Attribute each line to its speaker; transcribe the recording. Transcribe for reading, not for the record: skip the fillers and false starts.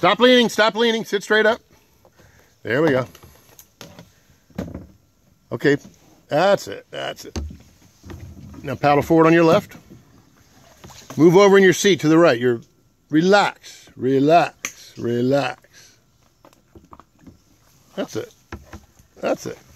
Speaker 1: Stop leaning, sit straight up. There we go. Okay, that's it. Now paddle forward on your left. Move over in your seat to the right. You're relax. That's it.